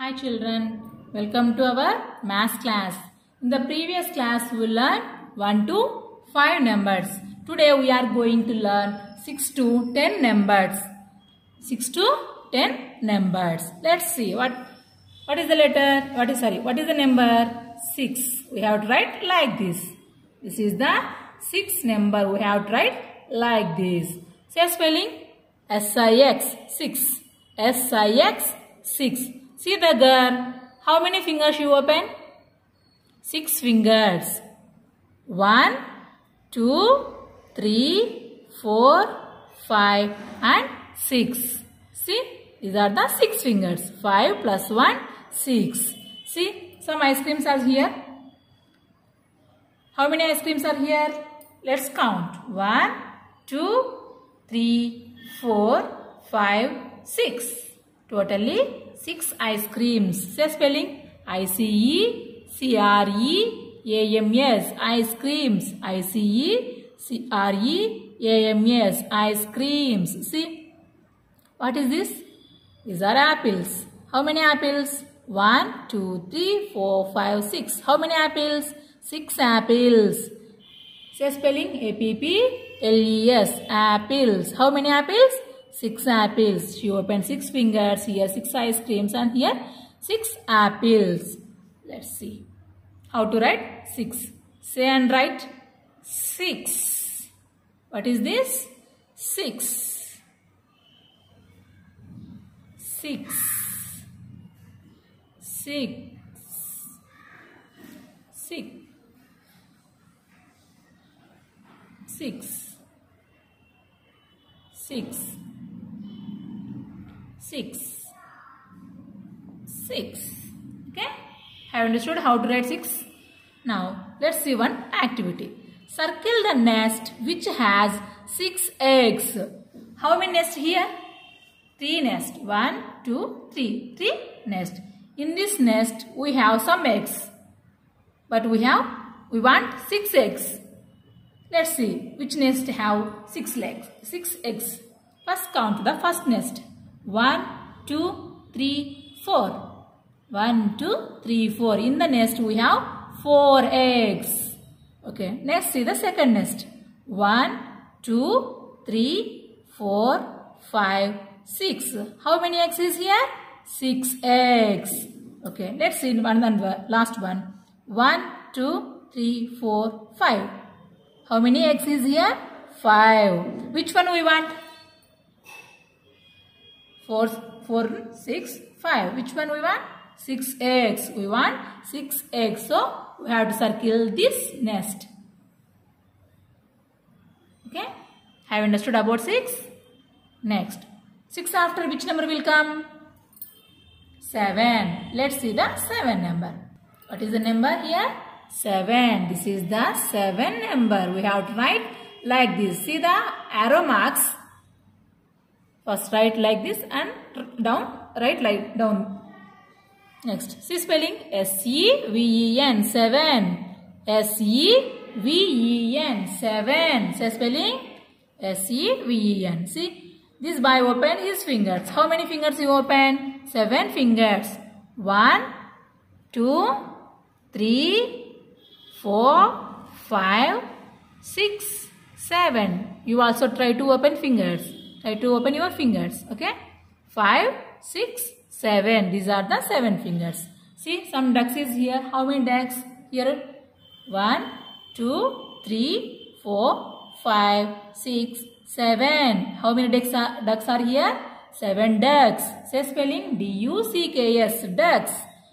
Hi children, welcome to our maths class. In the previous class we learned 1 to 5 numbers. Today we are going to learn 6 to 10 numbers. 6 to 10 numbers. Let's see what is the letter? What is the number? 6. We have to write like this. This is the 6th number. We have to write like this. Say spelling S-I-X 6. S-I-X 6. See the girl. How many fingers you open? 6 fingers. 1, 2, 3, 4, 5 and 6. See, these are the 6 fingers. 5 plus 1, 6. See, some ice creams are here. How many ice creams are here? Let's count. 1, 2, 3, 4, 5, 6. Totally 6 ice creams. Say spelling I-C-E-C-R-E-A-M-S. Ice creams. I-C-E-C-R-E-A-M-S. Ice creams. See, what is this? These are apples. How many apples? 1, 2, 3, 4, 5, 6. How many apples? 6 apples. Say spelling A-P-P-L-E-S. Apples. How many apples? 6 apples. She opened 6 fingers. Here 6 ice creams and here 6 apples. Let's see how to write 6. Say and write 6. What is this? 6. 6. 6. 6. 6. 6. 6. 6. Okay? Have understood how to write 6? Now, let's see one activity. Circle the nest which has 6 eggs. How many nests here? 3 nests. 1, 2, 3. 3 nests. In this nest, we have some eggs. But we want 6 eggs. Let's see which nest have 6 eggs. First count the first nest. 1, 2, 3, 4. 1, 2, 3, 4. In the nest we have 4 eggs. Okay. Next see the second nest. 1, 2, 3, 4, 5, 6. How many eggs is here? 6 eggs. Okay. Let's see one and last one. 1, 2, 3, 4, 5. How many eggs is here? 5. Which one we want? 4, 6, 5. Which one we want? 6 eggs. We want 6 eggs. So, we have to circle this nest. Okay? Have you understood about 6? Next. 6 after which number will come? 7. Let's see the 7 number. What is the number here? 7. This is the 7 number. We have to write like this. See the arrow marks. First write like this and down. Write like down. Next. See spelling S-E-V-E-N. 7. S-E-V-E-N. 7. Say spelling S-E-V-E-N. See. This boy opened his fingers. How many fingers you open? 7 fingers. 1, 2, 3, 4, 5, 6, 7. You also try to open fingers. Try to open your fingers. Okay. 5, 6, 7. These are the 7 fingers. See some ducks is here. How many ducks? Here 1, 2, 3, 4, 5, 6, 7. How many ducks are here? 7 ducks. Say spelling D-U-C-K-S. Ducks.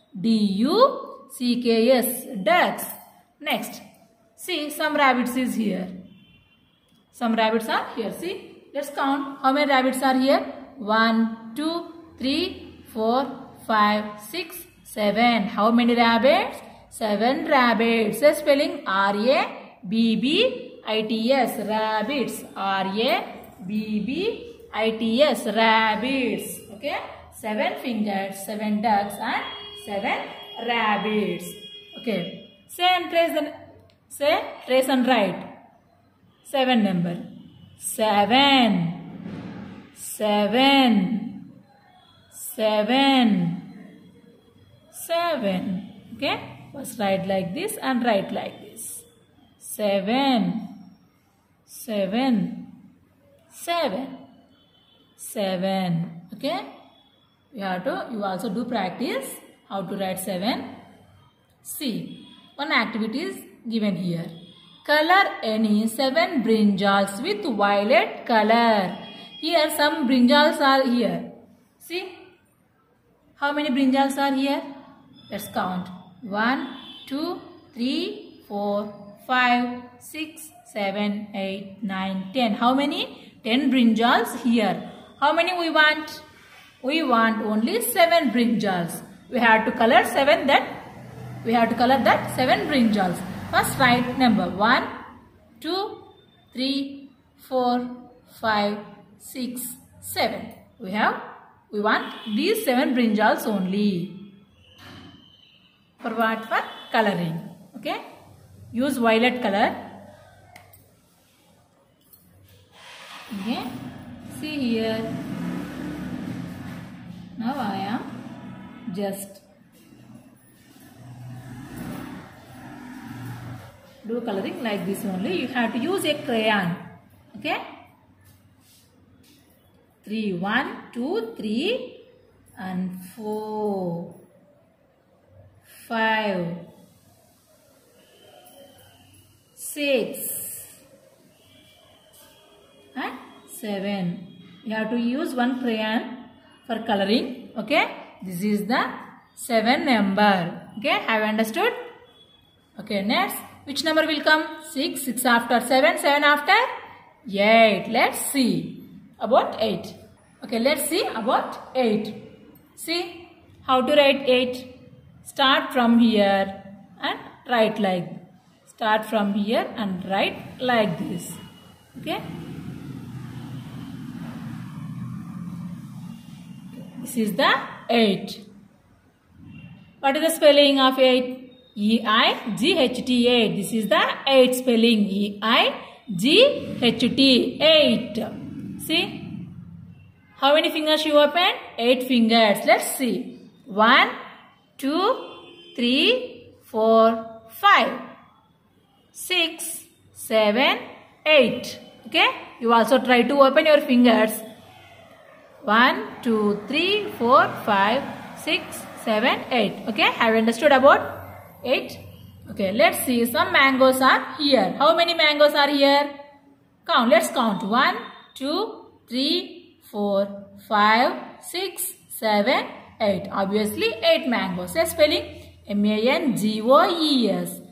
D-U-C-K-S. Ducks. Next. See some rabbits is here. Some rabbits are here. See. Let's count. How many rabbits are here? 1, 2, 3, 4, 5, 6, 7. How many rabbits? 7 rabbits. Say spelling R-A-B-B-I-T-S. Rabbits. R-A-B-B-I-T-S. Rabbits. Okay. 7 fingers, 7 ducks and 7 rabbits. Okay. Trace and write. 7 number. 7. 7. 7. 7. Okay. First write like this and write like this. 7. 7. 7. 7. Okay. You also do practice how to write 7. See, one activity is given here. Color any 7 brinjals with violet color. Here some brinjals are here. See, how many brinjals are here? Let's count. 1, 2, 3, 4, 5, 6, 7, 8, 9, 10. How many? 10 brinjals here. How many we want? We want only 7 brinjals. We have to color 7 that 7 brinjals. First write number 1, 2, 3, 4, 5, 6, 7. We want these 7 brinjals only. For what? For coloring. Okay. Use violet color. Okay. See here. Now I am just do coloring like this only. You have to use a crayon. Okay. 3, 1, 2, 3 and 4, 5, 6 and 7. You have to use one crayon for coloring. Okay. This is the 7 number. Okay. Have you understood? Okay. Next. Which number will come? 6. 6 after 7. 7 after 8. Let's see about 8. Okay. Let's see about 8. See how to write 8. Start from here and write like. Start from here and write like this. Okay. This is the 8. What is the spelling of 8? E-I-G-H-T, 8. This is the 8 spelling. E-I-G-H-T, 8. See? How many fingers you open? 8 fingers. Let's see. 1, 2, 3, 4, 5, 6, 7, 8. Okay? You also try to open your fingers. 1, 2, 3, 4, 5, 6, 7, 8. Okay? Have you understood about 8? Okay, let's see. Some mangoes are here. How many mangoes are here? Count. Let's count. 1, 2, 3, 4, 5, 6, 7, 8. Obviously, 8 mangoes. Let's spelling. M-A-N-G-O-E-S.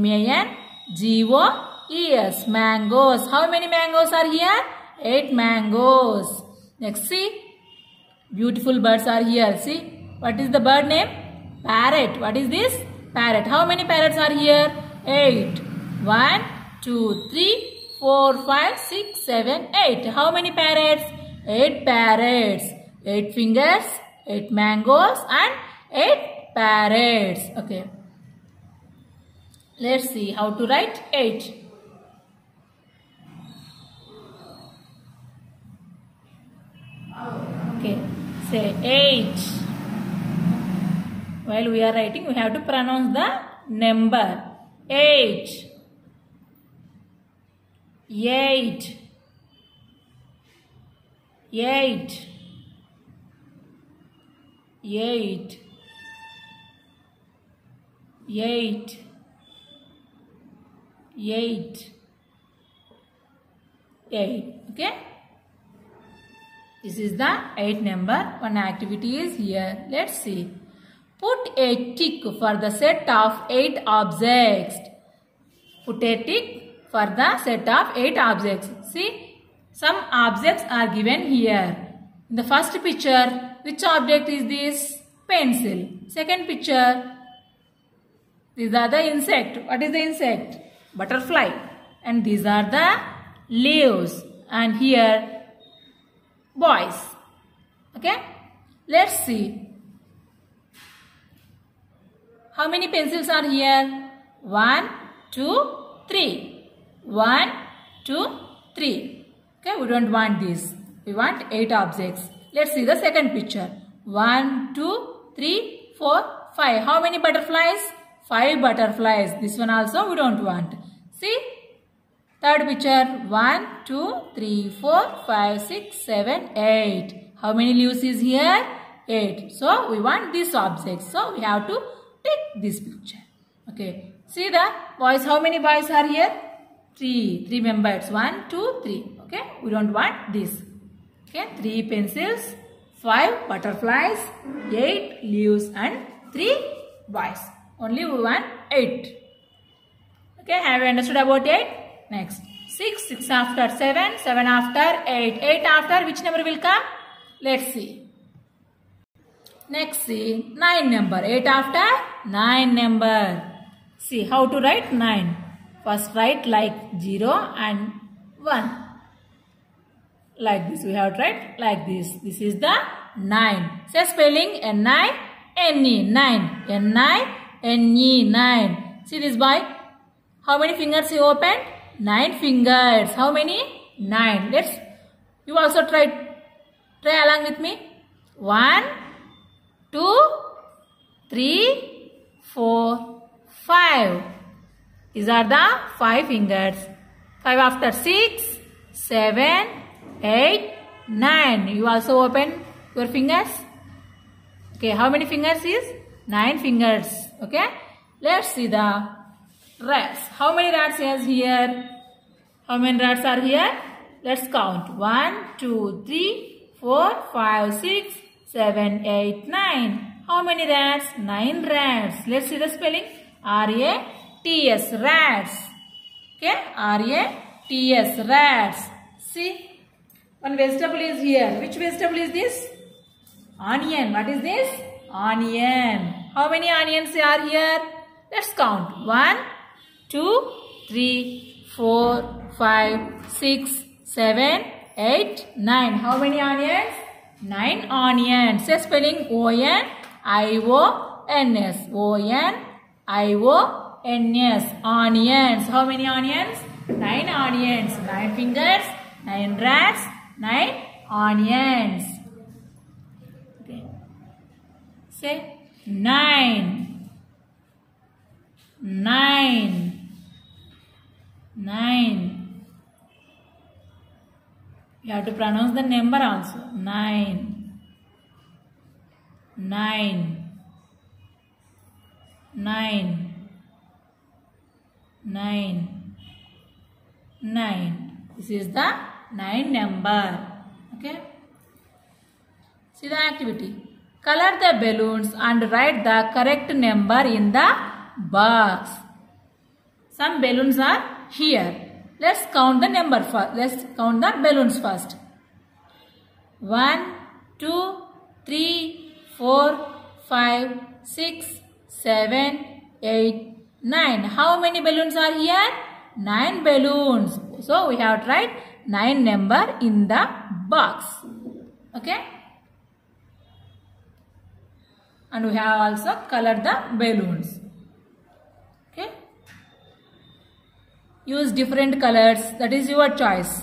M-A-N-G-O-E-S. Mangoes. How many mangoes are here? 8 mangoes. Next, see. Beautiful birds are here. See. What is the bird name? Parrot. What is this? Parrot. How many parrots are here? 8. 1, 2, 3, 4, 5, 6, 7, 8. How many parrots? 8 parrots. 8 fingers, 8 mangoes and 8 parrots. Okay. Let's see how to write 8. Okay. Say 8. While we are writing, we have to pronounce the number. 8. 8. 8. 8. 8. 8. 8. Okay. This is the 8 number. One activity is here. Let's see. Put a tick for the set of 8 objects. Put a tick for the set of 8 objects. See, some objects are given here. In the first picture, which object is this? Pencil. Second picture, these are the insect. What is the insect? Butterfly. And these are the leaves. And here, boys. Okay? Let's see. How many pencils are here? 1, 2, 3. 1, 2, 3. Okay, we don't want this. We want 8 objects. Let's see the second picture. 1, 2, 3, 4, 5. How many butterflies? 5 butterflies. This one also we don't want. See? Third picture. 1, 2, 3, 4, 5, 6, 7, 8. How many leaves is here? 8. So we want this object. So we have to take this picture. Okay. See the boys. How many boys are here? 3. 3 members. 1, 2, 3. Okay. We don't want this. Okay. 3 pencils, 5 butterflies, 8 leaves and 3 boys. Only we want 8. Okay. Have you understood about 8? Next. 6. 6 after 7. 7 after 8. 8 after which number will come? Let's see. Next see 9 number. 8 after 9 number. See how to write 9. First write like 0 and 1. Like this we have to write like this. This is the 9. Say spelling N-I-N-E 9. N-I-N-E 9. See this boy. How many fingers he opened? 9 fingers. How many? 9. You also try along with me. 1, 2, 3, 4, 5. These are the 5 fingers. 5 after 6, 7, 8, 9. You also open your fingers. Okay, how many fingers is? 9 fingers. Okay, let's see the rats. How many rats is here? How many rats are here? Let's count. 1, 2, 3, 4, 5, 6, 7, 8, 9. How many rats? 9 rats. Let's see the spelling. R-A-T-S, rats. Okay, R-A-T-S, rats. See, one vegetable is here. Which vegetable is this? Onion. What is this? Onion. How many onions are here? Let's count. 1, 2, 3, 4, 5, 6, 7, 8, 9. How many onions? 9 onions. Say spelling O-N-I-O-N-S. O-N-I-O-N-S. Onions. How many onions? 9 onions. 9 fingers, 9 rats, 9 onions. Okay. Say 9. 9. 9. You have to pronounce the number also. 9. 9. 9. 9. 9. This is the 9 number. Okay. See the activity. Color the balloons and write the correct number in the box. Some balloons are here. Let's count the number first. Let's count the balloons first. 1, 2, 3, 4, 5, 6, 7, 8, 9. How many balloons are here? 9 balloons. So we have to write 9 number in the box. Okay. And we have also colored the balloons. Okay. Use different colors. That is your choice.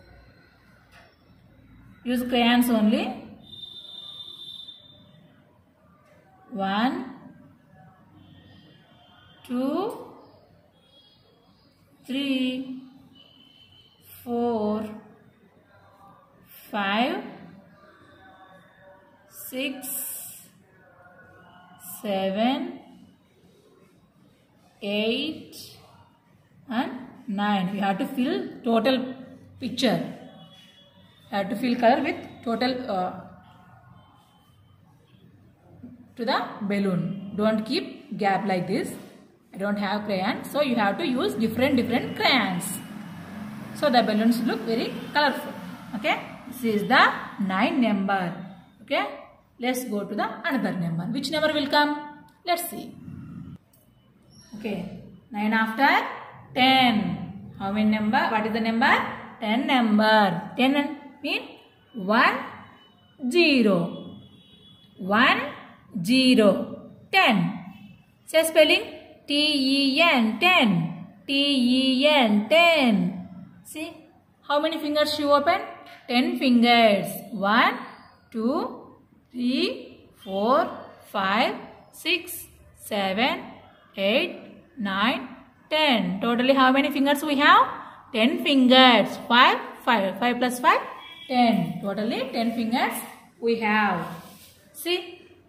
Use crayons only. 1, 2, 3, 4, 5, 6, 7, 8 and 9. We have to fill total picture. You have to fill color with total to the balloon. Don't keep gap like this. I don't have crayons, so you have to use different crayons. So the balloons look very colorful. Okay, this is the 9 number. Okay, let's go to the another number. Which number will come? Let's see. Okay, 9 after 10. How many number? What is the number? 10 number. 10 mean 1, 0. 1, 0. 10. Say spelling T-E-N. 10. T-E-N. 10. See how many fingers you open? 10 fingers. 1, 2, 3, 4, 5, 6, 7, 8, 9, 10. Totally how many fingers we have? 10 fingers. 5, 5. 5 plus 5, 10. Totally 10 fingers we have. See,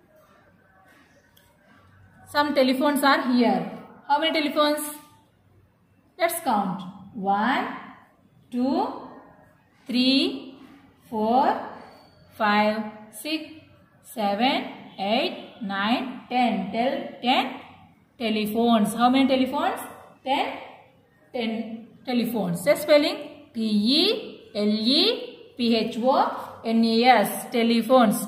some telephones are here. How many telephones? Let's count. 1, 2, 3, 4, 5, 6, 7, 8, 9, 10. 10 telephones. How many telephones? 10 telephones. Say spelling. T-E-L-E-P-H-O-N-E-S. Telephones.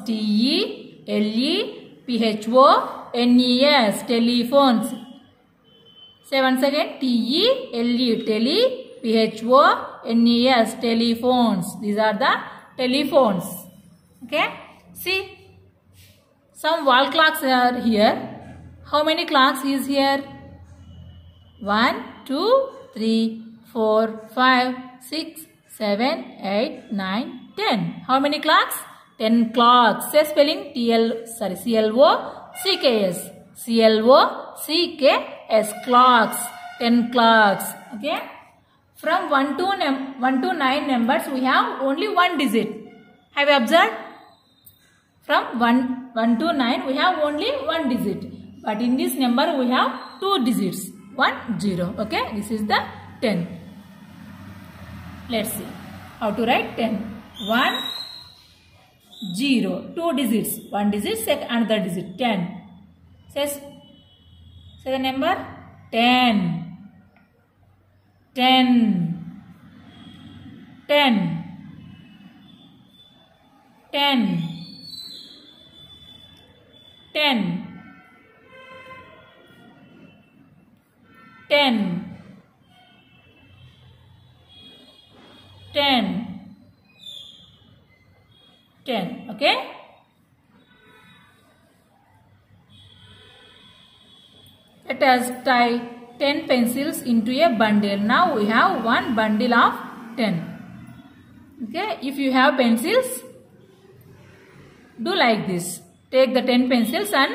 T-E-L-E-P-H-O-N-E-S. Telephones. Say once again. T-E-L-E. P-H-O-N-E-S. Telephones. These are the telephones. Okay. See. Some wall clocks are here. How many clocks is here? 1, 2, 3, 4, 5, 6, 7, 8, 9, 10. How many clocks? 10 clocks. Say spelling. C-L-O-C-K-S. C-L-O-C-K-S. Clocks. 10 clocks. Okay. From 1 to 9 numbers, we have only one digit. Have you observed? From 1 to 9, we have only one digit. But in this number, we have 2 digits. 1, 0. Okay. This is the 10. Let's see how to write 10. 1, 0. 2 digits. 1 digit, another digit. 10. Say the number 10. 10. 10. 10. 10. 10. 10. 10. Okay. Let us tie 10 pencils into a bundle. Now we have one bundle of 10. Okay. If you have pencils, do like this. Take the 10 pencils and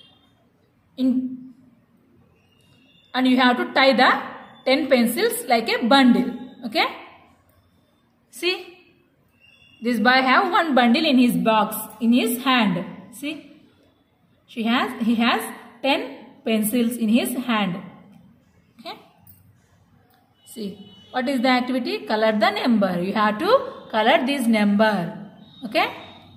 you have to tie the 10 pencils like a bundle. Okay. See. This boy have one bundle in his box, in his hand. See. He has 10 pencils in his hand. Okay. See. What is the activity? Color the number. You have to color this number. Okay.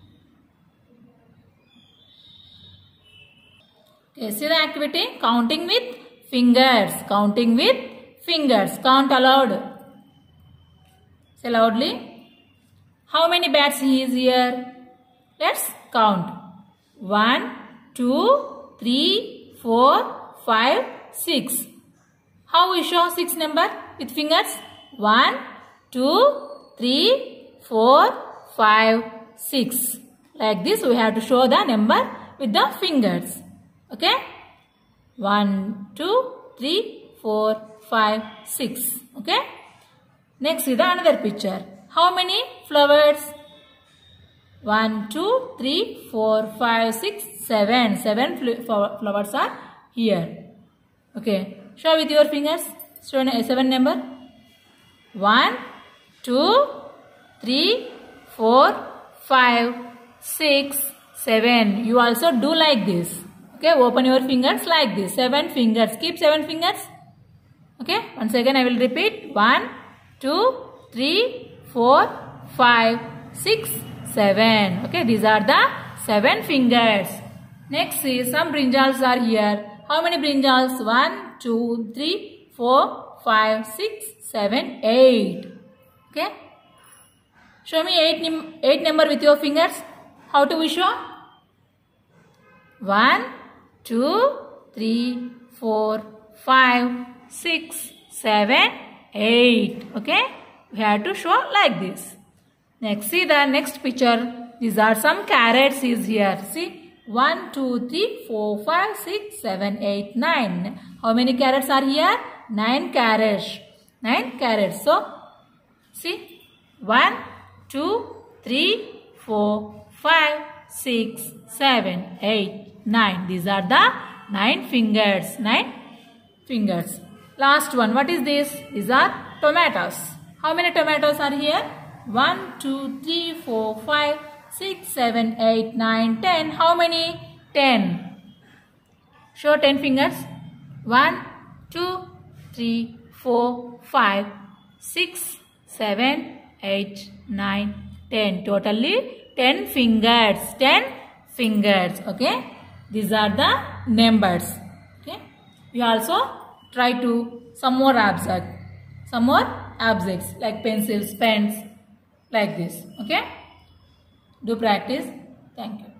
Okay. See the activity? Counting with fingers. Counting with fingers. Count aloud. Say loudly. How many bats is here? Let's count. 1, 2, 3, 4, 5, 6. How we show 6 number with fingers? 1, 2, 3, 4, 5, 6. Like this we have to show the number with the fingers. Okay? 1, 2, 3, 4, 5, 6. Okay? Next is the another picture. How many flowers? 1, 2, 3, 4, 5, 6, 7. 7 flowers are here. Okay. Show with your fingers. Show a 7 number. 1, 2, 3, 4, 5, 6, 7. You also do like this. Okay. Open your fingers like this. 7 fingers. Keep 7 fingers. Okay. Once again I will repeat. 1, 2, 3, 4, 5, 6, 7. Okay, these are the 7 fingers. Next is some brinjals are here. How many brinjals? 1, 2, 3, 4, 5, 6, 7, 8. Okay. Show me 8 number with your fingers. How do we show? 1, 2, 3, 4, 5, 6, 7, 8. Okay. We have to show like this. Next, see the next picture. These are some carrots is here. See, 1, 2, 3, 4, 5, 6, 7, 8, 9. How many carrots are here? 9 carrots. 9 carrots. So, see, 1, 2, 3, 4, 5, 6, 7, 8, 9. These are the 9 fingers. 9 fingers. Last one. What is this? These are tomatoes. How many tomatoes are here? 1, 2, 3, 4, 5, 6, 7, 8, 9, 10. How many? 10. Show 10 fingers. 1, 2, 3, 4, 5, 6, 7, 8, 9, 10. Totally 10 fingers. 10 fingers. Okay. These are the numbers. Okay. We also try to some more objects like pencils, pens, like this. Okay. Do practice. Thank you.